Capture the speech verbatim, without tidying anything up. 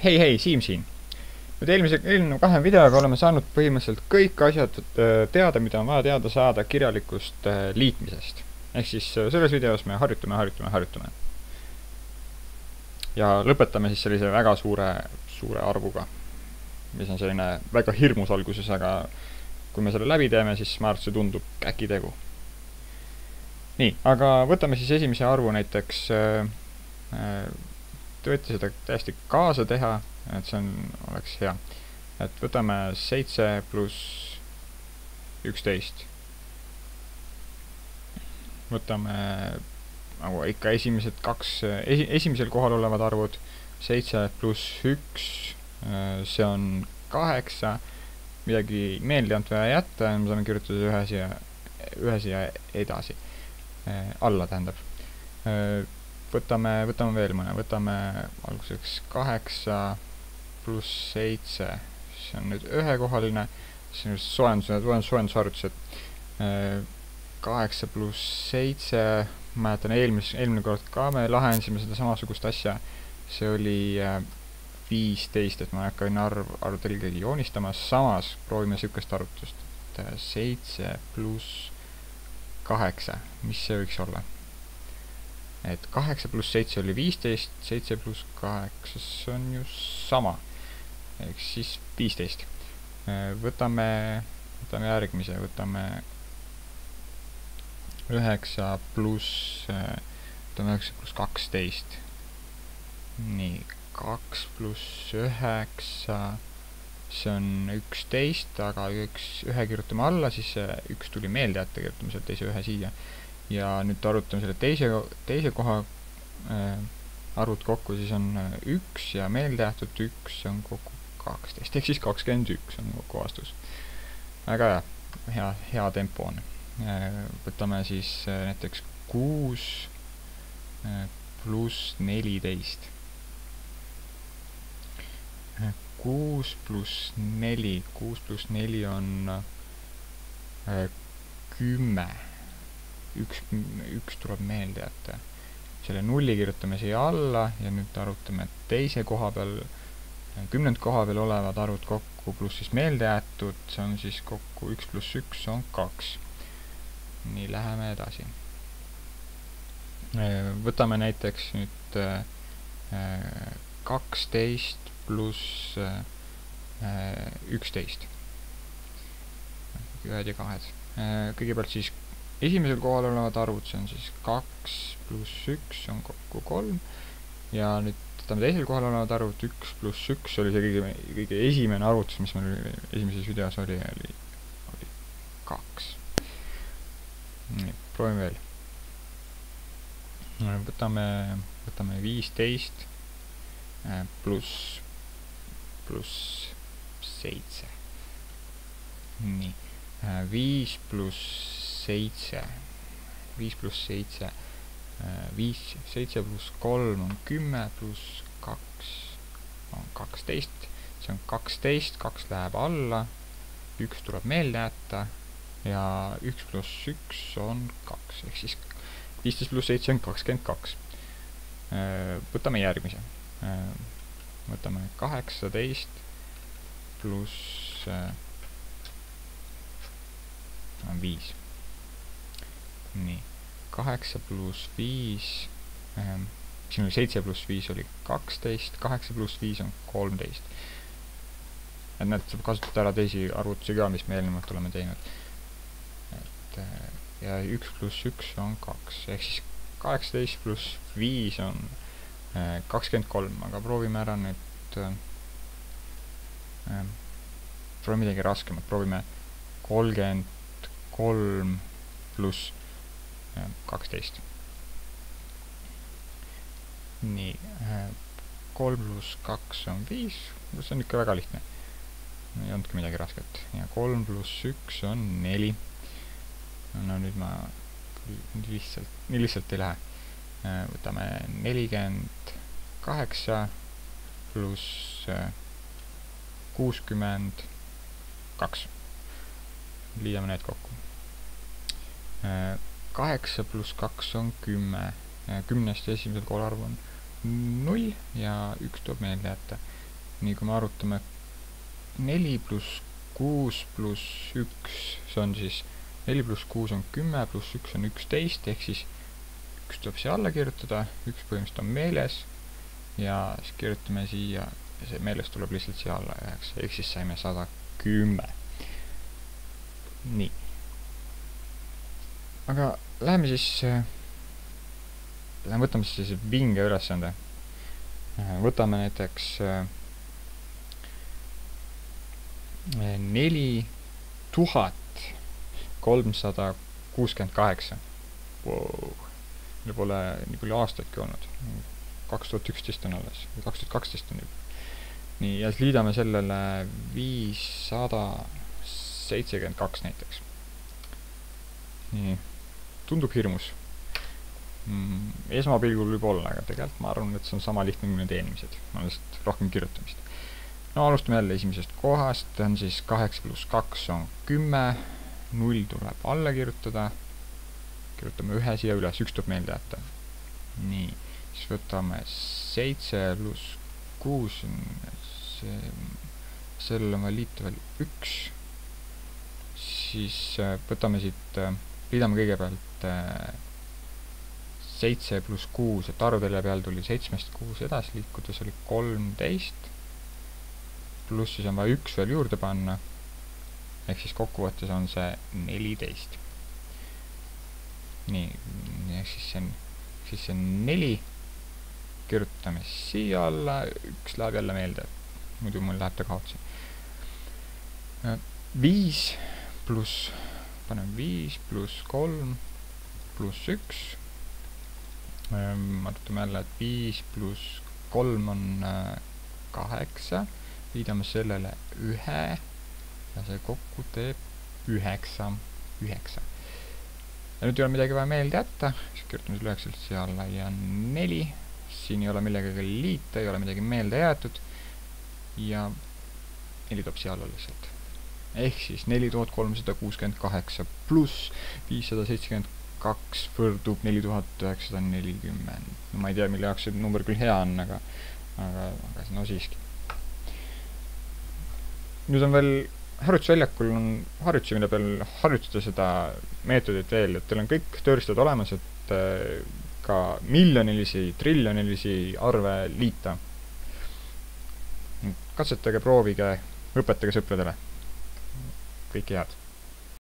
Hei, hei, Siim siin. Nüüd eelmise, eelmine kahe videoga oleme saanud põhimõtteliselt kõik asjad teada, mida on vaja teada saada kirjalikust liitmisest. Ehk siis selles videos me harjutame, harjutame, harjutame. Ja lõpetame siis sellise väga suure, suure arvuga, mis on selline väga hirmus alguses, aga kui me selle läbi teeme, siis ma arvan, et see tundub käkitegu. Nii, aga võtame siis esimese arvu näiteks. Te võite seda täiesti kaasa teha, et see on, oleks hea. Et võtame seitse pluss üksteist. Võtame nagu ikka esimesed kaks, esi, esimesel kohal olevad arvud. seitse pluss üks, see on kaheksa. Midagi meelde jäänud vaja jätta, me saame kirjutada ühe siia, ühe siia edasi. Alla tähendab. Võtame, võtame veel mõne, võtame alguseks kaheksa pluss seitse, see on nüüd ühekohaline, see on soojendused, soojendusarvutused. kaheksa pluss seitse, mäletan eelmis, eelmine kord ka me lahendasime seda samasugust asja, see oli viisteist, et ma ei hakka enne arv, arvutelgegi joonistama, samas proovime sükest arvutust, et seitse pluss kaheksa, mis see võiks olla? Et kaheksa pluss seitse oli viisteist, seitse pluss kaheksa, see on ju sama. Ehk siis viisteist. Võtame, võtame järgmise, võtame üheksa pluss, võtame üheksa pluss kaksteist. Nii, kaks pluss üheksa, see on üksteist, aga üks, ühe kirjutame alla, siis üks tuli meelde jätta, kirjutame selle teise ühe siia. Ja nüüd arvutame selle teise, teise koha äh, arvud kokku, siis on üks ja meelde jäetud üks on kokku kaksteist, ehk siis kakskümmend üks on kokku vastus. Väga hea, hea, hea tempo on. Äh, võtame siis äh, näiteks kuus äh, pluss neliteist. Äh, kuus pluss neli, kuus pluss neli on äh, kümme. Üks, üks tuleb meelde jätta. Selle nulli kirjutame siia alla ja nüüd arvutame teise koha peal, kümnend koha peal olevad arvud kokku pluss siis meelde jäetud, see on siis kokku üks pluss üks on kaks. Nii, läheme edasi. Võtame näiteks nüüd kaksteist pluss üksteist. Ühed ja kahed. Kõigepealt siis esimesel kohal olevad arvud, see on siis kaks pluss üks on kokku kolm ja nüüd võtame teisel kohal olevad arvud, üks pluss üks oli see kõige, kõige esimene arvutus, mis meil esimeses videos oli, oli, oli kaks. Nii, proovime veel. Võtame, võtame viisteist pluss pluss seitse. Nii, viis pluss seitse, viis pluss seitse, viis, seitse pluss kolm on kümme, pluss kaks on kaksteist, see on kaksteist, kaks läheb alla, üks tuleb meelde jätta ja üks pluss üks on kaks, ehk siis viisteist pluss seitse on kakskümmend kaks. Võtame järgmise, võtame kaheksateist pluss on viis. Nii, kaheksa pluss viis, ähm, siin oli seitse pluss viis oli kaksteist, kaheksa pluss viis on kolmteist. Et need saab kasutada ära teisi arvutusi ka, mis me eelnevalt oleme teinud. Et, ja üks pluss üks on kaks, ehk siis kaheksateist pluss viis on äh, kakskümmend kolm, aga proovime ära nüüd äh, proovime midagi raskemat, proovime kolmkümmend kolm pluss kaksteist. Nii, kolm pluss kaks on viis, see on ikka väga lihtne. Ei olnudki midagi rasket. Ja kolm pluss üks on neli. No nüüd ma lihtsalt, nii lihtsalt ei lähe. Võtame nelikümmend kaheksa pluss kuuskümmend kaks. Liidame need kokku. kaheksa pluss kaks on kümme. Kümnest esimesel kohal arv on null ja üks tuleb meelde jätta. nii kui me arutame neli pluss kuus pluss üks, see on siis neli pluss kuus on kümme, pluss üks on üksteist, ehk siis üks tuleb siia alla kirjutada, üks põhimõtteliselt on meeles ja siis kirjutame siia ja see meeles tuleb lihtsalt siia alla üheks, ehk siis saime sada kümme. nii. aga läheme siis, läheme võtame siis vinge ülesande. Võtame näiteks neli tuhat kolmsada kuuskümmend kaheksa. Wow. Meil pole nii palju aastaidki olnud. kaks tuhat üksteist on alles, või kaks tuhat kaksteist on juba. nii, ja siis liidame sellele viissada seitsekümmend kaks näiteks. nii, tundub hirmus. Mm, esmapilgul võib olla, aga tegelikult ma arvan, et see on sama lihtne kui need eelmised. On lihtsalt rohkem kirjutamist. No alustame jälle esimesest kohast, on siis kaheksa pluss kaks on kümme, null tuleb alla kirjutada, kirjutame ühe siia üles, üks tuleb meelde jätta. nii, siis võtame seitse pluss kuus, see, sellele on vaja liita veel üks, siis võtame siit, liidame kõigepealt seitse pluss kuus, et arvutelje peal tuli seitsmest kuus edasi liikuda, see oli kolmteist, pluss siis on vaja üks veel juurde panna, ehk siis kokkuvõttes on see neliteist. nii, ehk siis see on, siis see on neli, kirjutame siia alla, üks läheb jälle meelde, muidu mul läheb ta kaotsi. viis pluss, paneme viis pluss kolm pluss üks, arutame jälle, et viis pluss kolm on kaheksa, liidame sellele ühe ja see kokku teeb üheksa, üheksa. ja nüüd ei ole midagi vaja meelde jätta, siis kirjutame selle üheksalt siia alla ja neli, siin ei ole millegagi liita, ei ole midagi meelde jäetud ja neli tuleb siia alla lihtsalt. ehk siis neli tuhat kolmsada kuuskümmend kaheksa pluss viissada seitsekümmend kaks võrdub neli tuhat üheksasada nelikümmend. no ma ei tea, mille jaoks see number küll hea on, aga aga, aga no siiski. nüüd on veel harjutusväljakul on harjutusi, mille peal harjutada seda meetodit veel, et teil on kõik tööriistad olemas, et äh, ka miljonilisi, triljonilisi arve liita. katsetage, proovige, õpetage sõpradele. Kõike head!